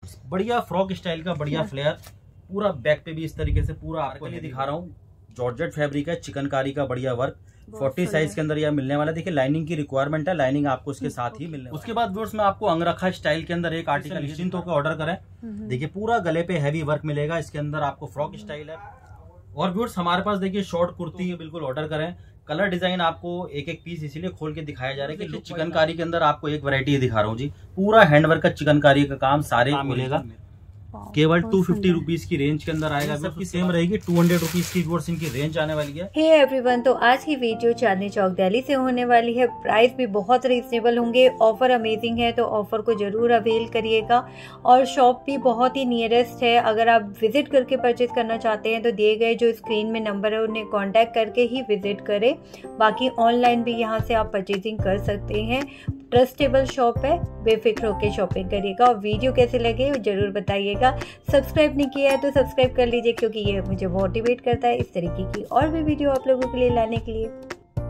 बढ़िया frock style का बढ़िया फ्लेयर, पूरा बैक पे भी इस तरीके से पूरा आपको ये दिखा रहा हूँ। जॉर्जेट फैब्रिक है, चिकनकारी का बढ़िया वर्क, 40 साइज के अंदर यह मिलने वाला है। देखिए लाइनिंग की रिक्वायरमेंट है, लाइनिंग आपको इसके साथ ही मिलने। उसके बाद व्यूअर्स मैं आपको अंगरखा स्टाइल के अंदर एक आर्टिकल निश्चिंत होकर ऑर्डर करें। देखिए पूरा गले पे हैवी वर्क मिलेगा, इसके अंदर आपको फ्रॉक स्टाइल है। और व्यूअर्स हमारे पास देखिए शॉर्ट कुर्ती बिल्कुल ऑर्डर करें। कलर डिजाइन आपको एक एक पीस इसीलिए खोल के दिखाया जा रहा है कि चिकनकारी के अंदर आपको एक वैरायटी दिखा रहा हूँ जी। पूरा हैंडवर्क का चिकनकारी का काम सारे मिलेगा, केवल 250 रुपीज की रेंज के अंदर आएगा। सबकी सेम रहेगी, 200 रुपीज की व्यूअर्स इनकी रेंज आने वाली है। हे एवरीवन, तो आज की वीडियो चांदनी चौक दिल्ली से होने वाली है। प्राइस भी बहुत रीजनेबल होंगे, ऑफर अमेजिंग है, तो ऑफर को जरूर अवेल करिएगा। और शॉप भी बहुत ही नियरेस्ट है। अगर आप विजिट करके परचेज करना चाहते हैं तो दिए गए जो स्क्रीन में नंबर है उन्हें कॉन्टैक्ट करके ही विजिट करें। बाकी ऑनलाइन भी यहाँ से आप परचेजिंग कर सकते हैं। ट्रस्टेबल शॉप है, बेफिक्र होकर शॉपिंग करिएगा। और वीडियो कैसे लगे जरूर बताइएगा। सब्सक्राइब नहीं किया है तो सब्सक्राइब कर लीजिए, क्योंकि ये मुझे मोटिवेट करता है इस तरीके की और भी वीडियो आप लोगों के लिए लाने के लिए।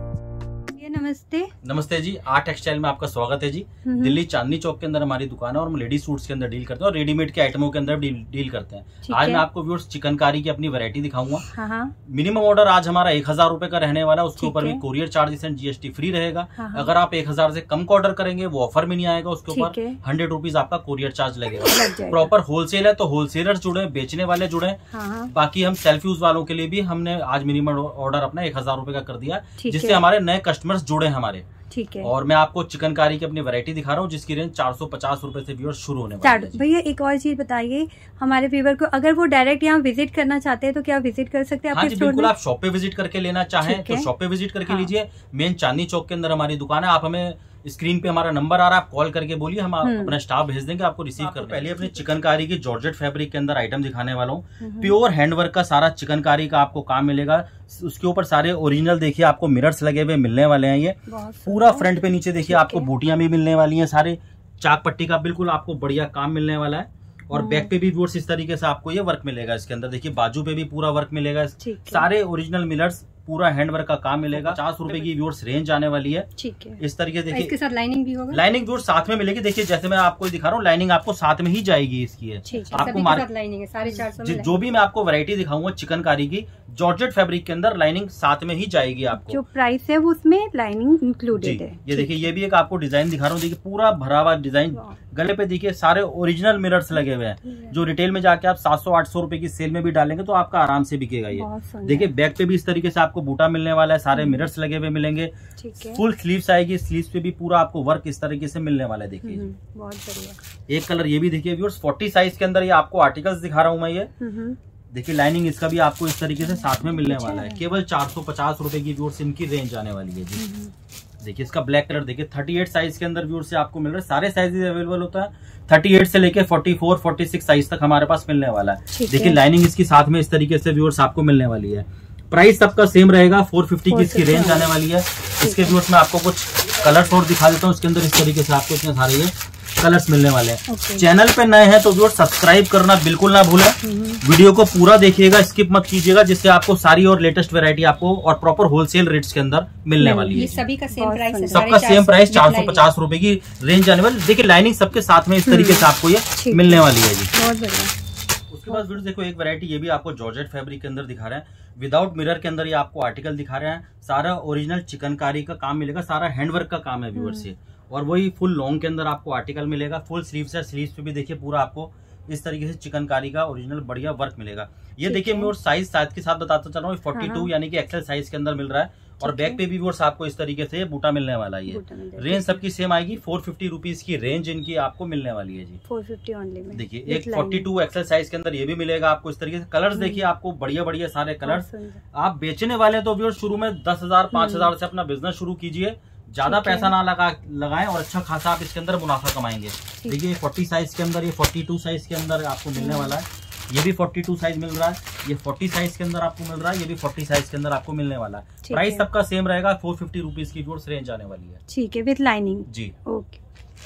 नमस्ते। नमस्ते जी, आर्ट टेक्सटाइल में आपका स्वागत है जी। दिल्ली चांदनी चौक के अंदर हमारी दुकान है और हम लेडीज सूट्स के अंदर डील करते हैं और रेडीमेड के आइटमों के अंदर डील करते हैं। आज मैं आपको व्यूअर्स चिकनकारी की अपनी वैरायटी दिखाऊंगा। मिनिमम ऑर्डर आज हमारा 1000 रुपए का रहने वाला है, उसके ऊपर भी courier charges and GST free रहेगा। अगर आप 1000 से कम का ऑर्डर करेंगे वो ऑफर में नहीं आएगा, उसके ऊपर 100 रुपीज आपका कोरियर चार्ज लगेगा। प्रॉपर होलसेल है तो होलसेलर जुड़े, बेचने वाले जुड़े। बाकी हम सेल्फ यूज वालों के लिए भी हमने आज मिनिमम ऑर्डर अपना 1000 रुपए का कर दिया, जिससे हमारे नए कस्टमर्स जुड़े हमारे। ठीक है। और मैं आपको चिकनकारी की अपनी वैरायटी दिखा रहा हूँ जिसकी रेंज 450 रुपए से व्यूअर शुरू होने वाली है। भैया एक और चीज बताइए हमारे व्यूअर को, अगर वो डायरेक्ट यहाँ विजिट करना चाहते हैं तो क्या विजिट कर सकते हैं? हाँ जी बिल्कुल, आप शॉप पे विजिट करके लेना चाहें तो शॉप पे विजिट करके लीजिए। मेन चांदनी चौक के अंदर हमारी दुकान है। आप हमें स्क्रीन पे हमारा नंबर आ रहा है, आप कॉल करके बोलिए, हम अपना स्टाफ भेज देंगे आपको रिसीव कर। पहले अपने चिकनकारी की जॉर्जेट फैब्रिक के अंदर आइटम दिखाने वाला हूँ। प्योर हैंडवर्क का सारा चिकनकारी का आपको काम मिलेगा। उसके ऊपर सारे ओरिजिनल देखिए आपको मिरर्स लगे हुए मिलने वाले हैं। ये पूरा फ्रंट पे नीचे देखिए आपको बूटियां भी मिलने वाली हैं, सारे चाक पट्टी का बिल्कुल आपको बढ़िया काम मिलने वाला है। और बैक पे भी व्यूअर्स इस तरीके से आपको ये वर्क मिलेगा। इसके अंदर देखिए बाजू पे भी पूरा वर्क मिलेगा, सारे ओरिजिनल मिलर्स, पूरा हैंडवर्क का काम मिलेगा। 50 रुपए की व्यूअर्स रेंज आने वाली है। ठीक है। इस तरीके देखिए, इसके साथ लाइनिंग भी होगा। लाइनिंग व्यूअर्स साथ में मिलेगी। देखिए जैसे मैं आपको दिखा रहा हूँ, लाइनिंग आपको साथ में ही जाएगी इसकी है। आपको लाइनिंग है 450 जो भी मैं आपको वैरायटी दिखाऊंगा चिकनकारी की जॉर्जेट फैब्रिक के अंदर, लाइनिंग साथ में ही जाएगी। आपको जो प्राइस है वो उसमें लाइनिंग इंक्लूडेड है। ये देखिए, ये भी एक आपको डिजाइन दिखा रहा हूँ। देखिए पूरा भरा हुआ डिजाइन, गले पे देखिए सारे ओरिजिनल मिरर्स लगे हुए हैं। जो रिटेल में जाके आप 700-800 रुपए की सेल में भी डालेंगे तो आपका आराम से बिकेगा। ये देखिए बैक पे भी इस तरीके से आपको बूटा मिलने वाला है, सारे मिरर्स लगे हुए मिलेंगे। फुल स्लीव्स आएगी, स्लीव्स पे भी पूरा आपको वर्क इस तरीके से मिलने वाला है। देखिए बहुत बढ़िया। एक कलर ये भी देखिए व्यूअर्स, 40 साइज के अंदर ये आपको आर्टिकल्स दिखा रहा हूँ मैं। ये देखिए लाइनिंग इसका भी आपको इस तरीके से साथ में मिलने वाला है। केवल 450 रुपए की व्यूअर्स इनकी रेंज आने वाली है जी। देखिए इसका ब्लैक कलर देखिए 38 साइज के अंदर व्यूअर्स से आपको मिल रहा है। सारे साइजेस अवेलेबल होता है, 38 से लेके 44, 46 साइज तक हमारे पास मिलने वाला है। देखिए लाइनिंग इसकी साथ में इस तरीके से व्यूअर्स आपको मिलने वाली है। प्राइस सबका सेम रहेगा, 450 की इसकी रेंज आने वाली है। इसके व्यूअर्स में आपको कुछ कलर्स और दिखा देता हूँ। इसके अंदर इस तरीके से आपको इतने सारे ये कलर्स मिलने वाले हैं। चैनल पे नए हैं तो व्यूअर्स सब्सक्राइब करना बिल्कुल ना भूलें। वीडियो को पूरा देखिएगा, स्किप मत कीजिएगा, जिससे आपको सारी और लेटेस्ट वैरायटी आपको और प्रॉपर होलसेल रेट्स के अंदर मिलने वाली है। सभी का सेम प्राइस है, सबका सेम प्राइस 450 रुपए की रेंज आने वाली। देखिए लाइनिंग सबके साथ में इस तरीके से आपको ये मिलने वाली है जी। बहुत बढ़िया। उसके बाद वीडियो देखो एक वैरायटी ये भी आपको जॉर्जेट फैब्रिक के अंदर दिखा रहे हैं। विदाउट मिरर के अंदर ये आपको आर्टिकल दिखा रहे हैं। सारा ओरिजिनल चिकनकारी का काम मिलेगा, सारा हैंडवर्क का काम है व्यूअर्स से। और वही फुल लॉन्ग के अंदर आपको आर्टिकल मिलेगा। फुल स्लीव्स है, स्लीव्स पे भी देखिए पूरा आपको इस तरीके से चिकनकारी का ओरिजिनल बढ़िया वर्क मिलेगा। ये देखिए मैं साइज साथ के साथ बताता चल रहा हूँ, 42 यानी कि एक्सेल साइज के अंदर मिल रहा है। और बैक पे भी व्यूअर्स आपको इस तरीके से बूटा मिलने वाला है। रेंज सबकी सेम आएगी, 450 रुपीज की रेंज इनकी आपको मिलने वाली है जी। 450 ओनली में। देखिए एक 42 एक्सेल साइज के अंदर ये भी मिलेगा आपको इस तरीके से। कलर्स देखिए आपको बढ़िया बढ़िया सारे कलर्स। आप बेचने वाले तो व्यूअर्स शुरू में 10,000 5,000 से अपना बिजनेस शुरू कीजिए, ज्यादा पैसा ना लगाएं और अच्छा खासा आप इसके अंदर मुनाफा कमाएंगे। देखिए 40 साइज के अंदर, ये 42 साइज के अंदर आपको मिलने वाला है। ये भी 42 साइज मिल रहा है, ये 40 साइज के अंदर आपको मिल रहा है, ये भी 40 साइज के अंदर आपको मिलने वाला है। प्राइस सबका सेम रहेगा, 450 रुपीज की व्यूअर्स रेंज आने वाली है। ठीक है, विद लाइनिंग जी। ओके।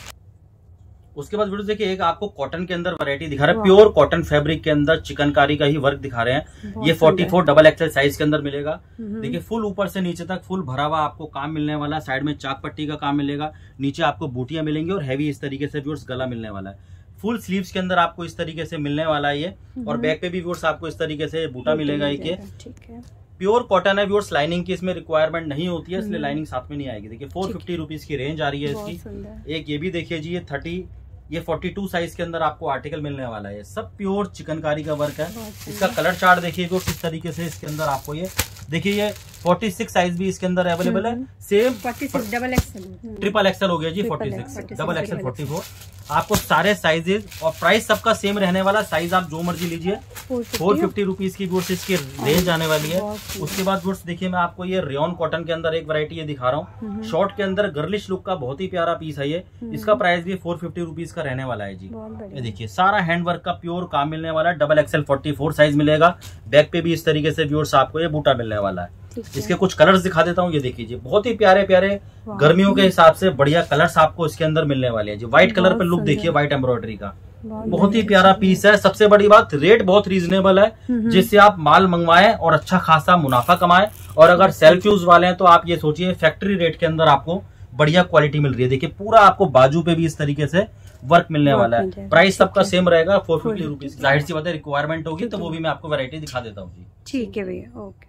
उसके बाद वीडियो देखिए एक आपको कॉटन के अंदर वैरायटी दिखा रहा है। प्योर कॉटन फैब्रिक के अंदर चिकनकारी का ही वर्क दिखा रहे हैं। ये 44 डबल एक्सेल साइज के अंदर मिलेगा। देखिए फुल ऊपर से नीचे तक फुल भरा हुआ आपको काम मिलने वाला है। साइड में चाक पट्टी का काम मिलेगा, नीचे आपको बूटियां मिलेंगी और हैवी इस तरीके से व्यूअर्स गला मिलने वाला है। फुल स्लीव्स के अंदर आपको इस तरीके से मिलने वाला है ये। और बैक पे भी व्यूअर्स आपको इस तरीके से बूटा मिलेगा एक ये। ठीक है, प्योर कॉटन है व्यूअर्स, लाइनिंग की इसमें रिक्वायरमेंट नहीं होती है, इसलिए लाइनिंग साथ में नहीं आएगी। देखिए 450 रुपीज की रेंज आ रही है इसकी। एक ये भी देखिए जी, ये 42 साइज के अंदर आपको आर्टिकल मिलने वाला है। सब प्योर चिकनकारी का वर्क है। इसका कलर चार्ट देखिए किस तरीके से इसके अंदर आपको ये देखिए, ये 46 साइज भी इसके अंदर अवेलेबल है। Same 46 double XL, triple XL हो गया जी, 46 डबल एक्सएल 44 आपको सारे साइजेज। और प्राइस सबका सेम रहने वाला, साइज आप जो मर्जी लीजिए। 450 रुपीज की गुड्स इसकी रेंज आने वाली है। उसके बाद गुड्स देखिए, मैं आपको ये रेयन कॉटन के अंदर एक वैरायटी ये दिखा रहा हूँ, शॉर्ट के अंदर गर्लिश लुक का बहुत ही प्यारा पीस है ये। इसका प्राइस भी 450 रुपीज का रहने वाला है जी। ये देखिए सारा हैंडवर्क का प्योर काम मिलने वाला है। डबल एक्सएल 44 साइज मिलेगा। बैक पे भी इस तरीके से व्यूअर्स आपको ये बूटा मिलने वाला है। इसके कुछ कलर्स दिखा देता हूँ। ये देखिए बहुत ही प्यारे प्यारे गर्मियों के हिसाब से बढ़िया कलर्स आपको इसके अंदर मिलने वाले हैं जी। व्हाइट कलर पर लुक देखिए, व्हाइट एम्ब्रॉयडरी का बहुत ही प्यारा पीस है। सबसे बड़ी बात, रेट बहुत रीजनेबल है, जिससे आप माल मंगवाएं और अच्छा खासा मुनाफा कमाएं। और अगर सेल्फ यूज वाले हैं तो आप ये सोचिए फैक्ट्री रेट के अंदर आपको बढ़िया क्वालिटी मिल रही है। देखिए पूरा आपको बाजू पे भी इस तरीके से वर्क मिलने वाला है। प्राइस सबका सेम रहेगा 450 रुपीज। जाहिर सी बात है, रिक्वायरमेंट होगी तो वो भी मैं आपको वैरायटी दिखा देता हूँ जी। ठीक है भैया, ओके।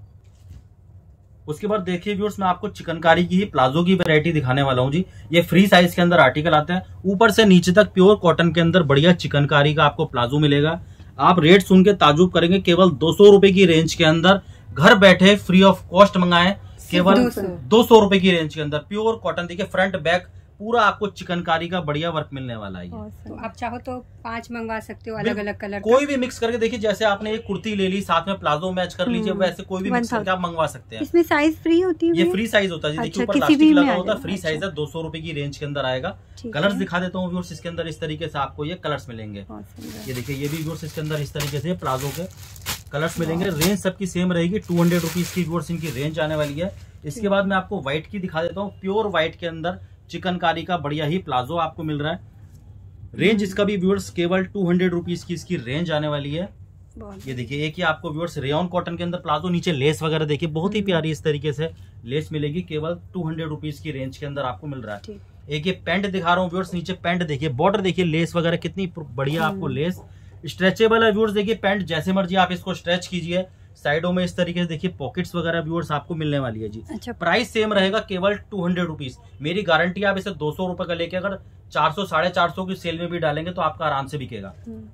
उसके बाद देखिए व्यूअर्स, मैं आपको चिकनकारी की ही प्लाजो की वैरायटी दिखाने वाला हूँ जी। ये फ्री साइज के अंदर आर्टिकल आता है, ऊपर से नीचे तक प्योर कॉटन के अंदर बढ़िया चिकनकारी का आपको प्लाजो मिलेगा। आप रेट सुन के ताजुब करेंगे, केवल 200 रुपए की रेंज के अंदर घर बैठे फ्री ऑफ कॉस्ट मंगाएं, केवल 200 रुपए की रेंज के अंदर प्योर कॉटन। देखिए फ्रंट बैक पूरा आपको चिकनकारी का बढ़िया वर्क मिलने वाला है। तो आप चाहो तो 5 मंगवा सकते हो अलग अलग कलर, कोई भी मिक्स करके। देखिए जैसे आपने एक कुर्ती ले ली, साथ में प्लाजो मैच कर लीजिए, वैसे कोई भी मिक्स करके आप मंगवा सकते हैं। इसमें साइज फ्री होती है? ये फ्री साइज होता है जी। देखिए ऊपर प्लास्टिक लगा होता है, फ्री साइज है, 200 रुपए की रेंज के अंदर आएगा। कलर्स दिखा देता हूँ व्यूअर्स, इसके अंदर इस तरीके से आपको ये कलर्स मिलेंगे। ये देखिए ये भी व्यूअर्स इसके अंदर इस तरीके से प्लाजो के कलर्स मिलेंगे। रेंज सबकी सेम रहेगी, 200 रुपीज की व्यूअर्स इनकी रेंज आने वाली है। इसके बाद मैं आपको व्हाइट की दिखा देता हूँ। प्योर व्हाइट के अंदर चिकनकारी का बढ़िया ही प्लाजो आपको मिल रहा है। रेंज इसका भी व्यूअर्स केवल 200 रुपीज की इसकी रेंज आने वाली है। ये देखिए एक ही आपको व्यूअर्स रेयन कॉटन के अंदर प्लाजो, नीचे लेस वगैरह देखिए बहुत ही प्यारी इस तरीके से लेस मिलेगी। केवल 200 रुपीज की रेंज के अंदर आपको मिल रहा है। एक ये पैंट दिखा रहा हूँ व्यूअर्स, नीचे पैंट देखिए, बॉर्डर देखिए, लेस वगैरह कितनी बढ़िया आपको लेस स्ट्रेचेबल है व्यूअर्स। देखिए पैंट जैसे मर्जी आप इसको स्ट्रेच कीजिए। साइडों में इस तरीके से देखिए पॉकेट्स वगैरह व्यूअर्स आपको मिलने वाली है जी। अच्छा, प्राइस सेम रहेगा, केवल 200 रुपीज। मेरी गारंटी, आप इसे 200 रुपए का लेके अगर 400 450 की सेल में भी डालेंगे तो आपका आराम से बिकेगा।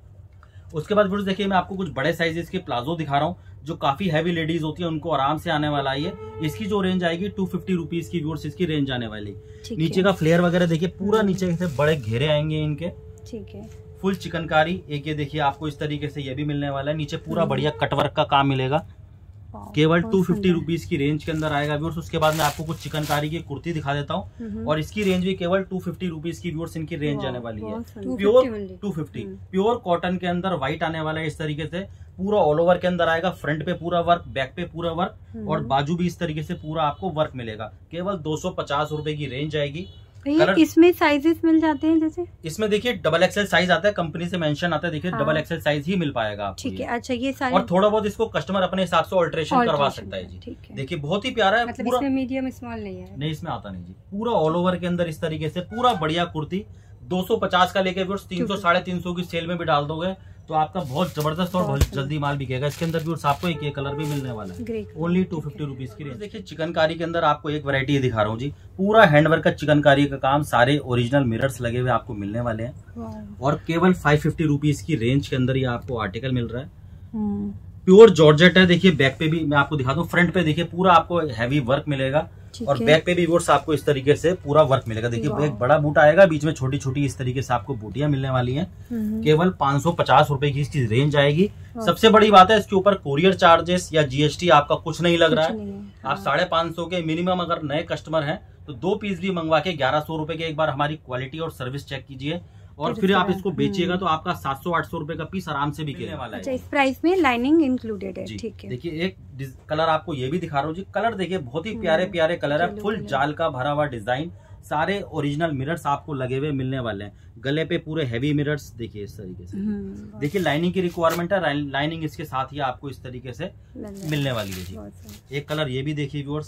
उसके बाद व्यूअर्स देखिए, मैं आपको कुछ बड़े साइजेस के प्लाजो दिखा रहा हूँ, जो काफी हैवी लेडीज होती है उनको आराम से आने वाला है। इसकी जो रेंज आएगी 250 रुपीज की व्यूअर्स इसकी रेंज आने वाली। नीचे का फ्लेयर वगैरह देखिए, पूरा नीचे से बड़े घेरे आएंगे इनके। ठीक है, फुल चिकनकारी। एक ये देखिए आपको इस तरीके से ये भी मिलने वाला है। नीचे पूरा बढ़िया कटवर्क का काम मिलेगा, केवल 250 रुपीज की रेंज के अंदर आएगा व्यूअर्स। उसके बाद मैं आपको कुछ चिकनकारी की कुर्ती दिखा देता हूँ, और इसकी रेंज भी केवल 250 रुपीज की व्यूअर्स इनकी रेंज आने वाली है। प्योर 250 प्योर कॉटन के अंदर व्हाइट आने वाला है इस तरीके से। पूरा ऑल ओवर के अंदर आएगा, फ्रंट पे पूरा वर्क, बैक पे पूरा वर्क, और बाजू भी इस तरीके से पूरा आपको वर्क मिलेगा। केवल 250 रुपए की रेंज आएगी। इसमें साइजेस मिल जाते हैं जैसे? इसमें देखिए डबल एक्सएल साइज आता है, कंपनी से मेंशन आता है। देखिए डबल एक्सएल साइज ही मिल पाएगा आपको। ठीक है, अच्छा ये साइज, और थोड़ा बहुत इसको कस्टमर अपने हिसाब से ऑल्ट्रेशन करवा सकता है जी। देखिए बहुत ही प्यारा है। मतलब इसमें मीडियम स्मॉल नहीं है? नहीं, इसमें आता नहीं जी। पूरा ऑल ओवर के अंदर इस तरीके से पूरा बढ़िया कुर्ती 250 का लेके 300 350 की सेल में भी डाल दोगे तो आपका बहुत जबरदस्त और बहुत जल्दी माल बिकेगा। इसके अंदर भी आपको एक कलर भी मिलने वाला है। ओनली 250 रुपीज की रेंज। देखिए चिकनकारी के अंदर आपको एक वैरायटी दिखा रहा हूँ जी। पूरा हैंडवर्क का चिकनकारी का काम, सारे ओरिजिनल मिरर्स लगे हुए आपको मिलने वाले हैं, और केवल 550 रुपीज की रेंज के अंदर ये आपको आर्टिकल मिल रहा है। प्योर जॉर्जेट है। देखिए बैक पे भी मैं आपको दिखा दूं, फ्रंट पे देखिए पूरा आपको हैवी वर्क मिलेगा, और बैक पे भी व्यूअर्स आपको इस तरीके से पूरा वर्क मिलेगा। देखिए एक बड़ा बूटा आएगा, बीच में छोटी छोटी इस तरीके से आपको बूटियां मिलने वाली हैं। केवल 550 रुपए की इसकी रेंज आएगी। सबसे बड़ी बात है, इसके ऊपर कोरियर चार्जेस या जीएसटी आपका कुछ नहीं लग रहा है। आप 550 के मिनिमम अगर नए कस्टमर हैं तो 2 पीस भी मंगवा के 1100 रुपए के एक बार हमारी क्वालिटी और सर्विस चेक कीजिए, और फिर आप इसको बेचिएगा तो आपका 700-800 रुपए का पीस आराम से बिकने वाला है। अच्छा, इस प्राइस में लाइनिंग इंक्लूडेड है? ठीक है। देखिए एक कलर आपको ये भी दिखा रहा हूँ जी। कलर देखिए बहुत ही प्यारे प्यारे कलर है, फुल जाल का भरा हुआ डिजाइन, सारे ओरिजिनल मिरर्स आपको लगे हुए मिलने वाले हैं। गले पे पूरे हैवी मिरर्स देखिए इस तरीके से। देखिए लाइनिंग की रिक्वायरमेंट है, लाइनिंग इसके साथ ही आपको इस तरीके से मिलने वाली है जी। एक कलर ये भी देखिए व्यूअर्स,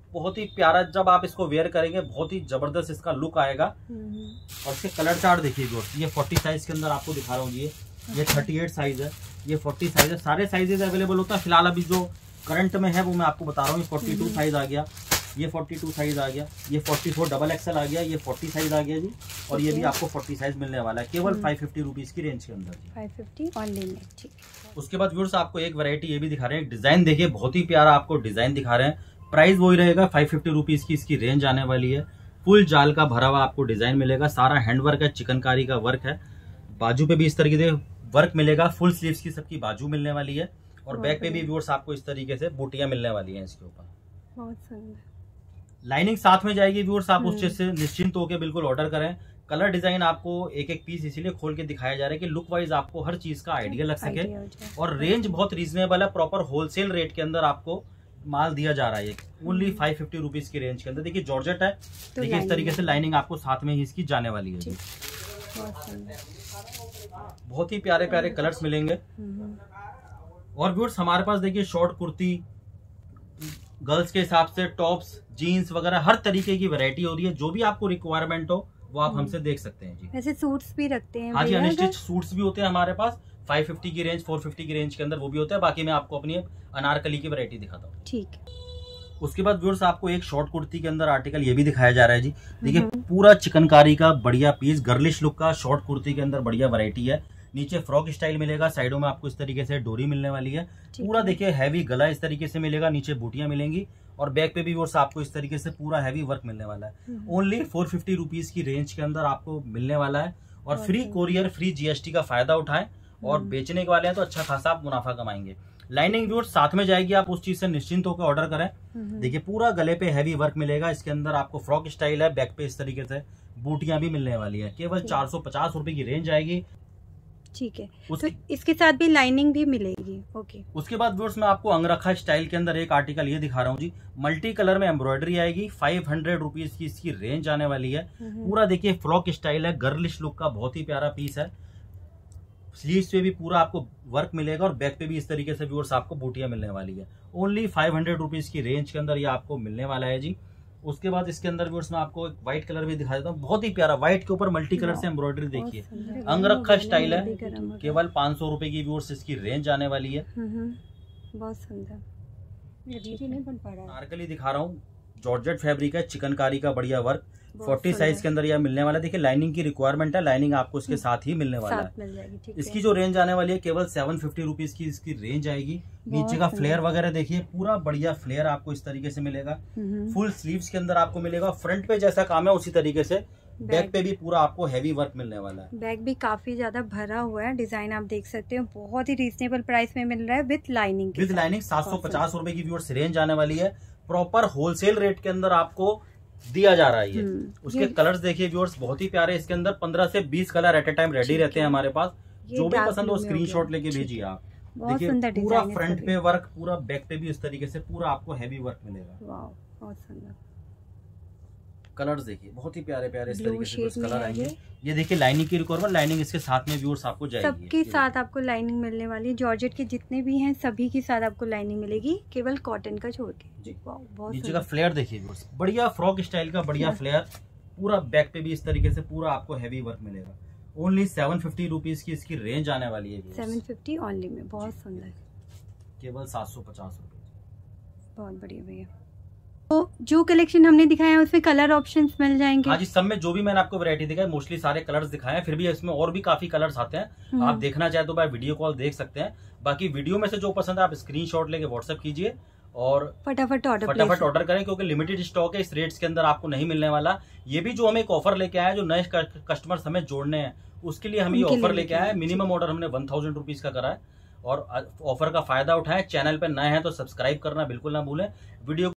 बहुत ही प्यारा, जब आप इसको वेयर करेंगे बहुत ही जबरदस्त इसका लुक आएगा। और इसके कलर चार्ट देखिए व्यूअर्स, ये 40 साइज के अंदर आपको दिखा रहा हूँ। ये 38 साइज है, ये 40 साइज है, सारे साइजेज अवेलेबल होता है। फिलहाल अभी जो करंट में है वो मैं आपको बता रहा हूँ। 42 साइज आ गया, ये 42 साइज आ गया, ये 44 डबल एक्सएल आ गया, ये 40 साइज आ गया जी। और ये भी आपको 40 साइज मिलने वाला है केवल 550 रुपीज की रेंज के अंदर जी। 550 ऑनली में, ठीक। उसके बाद व्यूअर्स आपको एक वैरायटी ये भी दिखा रहे हैं, डिजाइन देखिए बहुत ही प्यारा आपको डिजाइन दिखा रहे हैं। प्राइस वही रहेगा 550 रुपीज की इसकी रेंज आने वाली है। फुल जाल का भरा हुआ आपको डिजाइन मिलेगा, सारा हैंडवर्क है, चिकनकारी का वर्क है। बाजू पे भी इस तरीके से वर्क मिलेगा, फुल स्लीव्स की सबकी बाजू मिलने वाली है। और बैक पे भी व्यूअर्स आपको इस तरीके से बूटियां मिलने वाली हैं इसके ऊपर। बहुत सुंदर। लाइनिंग साथ में जाएगी व्यूअर्स, आप उस चीज से निश्चिंत होकर बिल्कुल ऑर्डर करें। कलर डिजाइन आपको एक एक पीस इसीलिए खोल के दिखाया जा रहा है कि लुक वाइज आपको हर चीज का आइडिया लग सके। और रेंज बहुत रीजनेबल है, प्रॉपर होलसेल रेट के अंदर आपको माल दिया जा रहा है। ओनली 550 रुपीज की रेंज के अंदर। देखिए जॉर्जेट है, देखिए इस तरीके से लाइनिंग आपको साथ में ही इसकी जाने वाली है। बहुत ही प्यारे प्यारे कलर्स मिलेंगे। और व्यूअर्स हमारे पास देखिए शॉर्ट कुर्ती, गर्ल्स के हिसाब से टॉप्स, जीन्स वगैरह हर तरीके की वैरायटी हो रही है। जो भी आपको रिक्वायरमेंट हो वो आप हमसे देख सकते हैं जी। वैसे सूट्स भी रखते हैं? हाँ जी, अनस्टिच सूट्स भी होते हैं हमारे पास 550 की रेंज, 450 की रेंज के अंदर वो भी होता है। बाकी मैं आपको अपनी अनारकली की वैरायटी दिखाता हूँ। ठीक। उसके बाद व्यूअर्स आपको एक शॉर्ट कुर्ती के अंदर आर्टिकल ये भी दिखाया जा रहा है जी। देखिए पूरा चिकनकारी का बढ़िया पीस, गर्लिश लुक का शॉर्ट कुर्ती के अंदर बढ़िया वैरायटी है। नीचे फ्रॉक स्टाइल मिलेगा, साइडों में आपको इस तरीके से डोरी मिलने वाली है। पूरा देखिए हैवी गला इस तरीके से मिलेगा, नीचे बूटियां मिलेंगी। और बैक पे भी व्यूअर्स आपको इस तरीके से पूरा हैवी वर्क मिलने वाला है। ओनली 450 रुपीज की रेंज के अंदर आपको मिलने वाला है। और फ्री कोरियर, फ्री जीएसटी का फायदा उठाएं। और बेचने के वाले हैं तो अच्छा खासा आप मुनाफा कमाएंगे। लाइनिंग व्यूअर्स साथ में जाएगी, आप उस चीज से निश्चिंत होकर ऑर्डर करें। देखिए पूरा गले पे हैवी वर्क मिलेगा, इसके अंदर आपको फ्रॉक स्टाइल है, बैक पे इस तरीके से बूटियां भी मिलने वाली है। केवल 450 रुपए की रेंज आएगी। ठीक है, तो इसके साथ भी लाइनिंग भी मिलेगी। ओके। उसके बाद व्यूअर्स मैं आपको अंगरखा स्टाइल के अंदर एक आर्टिकल ये दिखा रहा हूँ जी। मल्टी कलर में एम्ब्रॉयडरी आएगी, 500 रुपीज की इसकी रेंज आने वाली है। पूरा देखिए फ्रॉक स्टाइल है, गर्लिश लुक का बहुत ही प्यारा पीस है। स्लीव्स पे भी पूरा आपको वर्क मिलेगा और बैक पे भी इस तरीके से व्यूअर्स आपको बूटियां मिलने वाली है। ओनली 500 रुपीज की रेंज के अंदर ये आपको मिलने वाला है जी। उसके बाद इसके अंदर व्यूअर्स मैं आपको एक व्हाइट कलर भी दिखा देता हूँ, बहुत ही प्यारा। व्हाइट के ऊपर मल्टी कलर से एम्ब्रॉयडरी देखिए, अंगरखा स्टाइल है। केवल 500 रुपए की व्यूअर्स इसकी रेंज आने वाली है। बहुत सुंदर, नहीं बन पा रहा। अनारकली दिखा रहा हूँ, जॉर्जेट फैब्रिक है, चिकनकारी का बढ़िया वर्क। 40 साइज के अंदर यह मिलने वाला है। देखिए लाइनिंग की रिक्वायरमेंट है, लाइनिंग आपको इसके साथ ही मिलने वाला है। इसकी जो रेंज आने वाली है केवल 750 रुपीज की इसकी रेंज आएगी। नीचे का फ्लेयर वगैरह देखिए, पूरा बढ़िया फ्लेयर आपको इस तरीके से मिलेगा। फुल स्लीव्स के अंदर आपको मिलेगा। फ्रंट पे जैसा काम है उसी तरीके से बैक पे भी पूरा आपको हैवी वर्क मिलने वाला है। बैक भी काफी ज्यादा भरा हुआ है, डिजाइन आप देख सकते हो। बहुत ही रीजनेबल प्राइस में मिल रहा है विद लाइनिंग। 750 रुपए की व्यूअर्स रेंज आने वाली है। प्रॉपर होलसेल रेट के अंदर आपको दिया जा रहा है ये। उसके कलर्स देखिए व्यूअर्स, बहुत ही प्यारे। इसके अंदर 15 से 20 colour at a time ready रहते हैं हमारे पास। जो भी पसंद हो स्क्रीनशॉट लेके भेजिए आप। देखिए पूरा फ्रंट पे वर्क, पूरा बैक पे भी इस तरीके से पूरा आपको हैवी वर्क मिलेगा। बहुत सुंदर कलर्स देखिए, बहुत ही प्यारे प्यारे इस तरीके से कलर आएंगे। ये देखिए लाइनिंग की रिक्वायरमेंट, लाइनिंग इसके साथ में व्यूअर्स आपको जाएगी। सबके साथ आपको लाइनिंग मिलने वाली है। जॉर्जेट के जितने भी हैं सभी के साथ आपको लाइनिंग मिलेगी, केवल कॉटन का छोड़ के जी। बहुत नीचे का फ्लेयर देखिए व्यूअर्स, बढ़िया फ्रॉक स्टाइल का बढ़िया फ्लेयर। पूरा बैक पे भी इस तरीके से पूरा आपको हैवी वर्क मिलेगा। ओनली 750 रुपीज की इसकी रेंज आने वाली है। 750 ओनली में, बहुत सुंदर। केवल 750 रुपए। बहुत बढ़िया भैया। तो जो कलेक्शन हमने दिखाया है उसमें कलर ऑप्शंस मिल जाएंगे? हाँ जी, सब में जो भी मैंने आपको वैरायटी दिखाई मोस्टली सारे कलर्स दिखाए हैं। फिर भी इसमें और भी काफी कलर्स आते हैं। आप देखना चाहे तो भाई वीडियो कॉल देख सकते हैं। बाकी वीडियो में से जो पसंद है आप स्क्रीनशॉट लेके व्हाट्सएप कीजिए और फटाफट ऑर्डर करें, क्योंकि लिमिटेड स्टॉक है। इस रेट्स के अंदर आपको नहीं मिलने वाला। ये भी जो हम एक ऑफर लेके आए, जो नए कस्टमर्स हमें जोड़ने हैं उसके लिए हम ये ऑफर लेके आए। मिनिमम ऑर्डर हमने 1000 रुपीज का करा है और ऑफर का फायदा उठाएं। चैनल पे नए हैं तो सब्सक्राइब करना बिल्कुल ना भूलें। वीडियो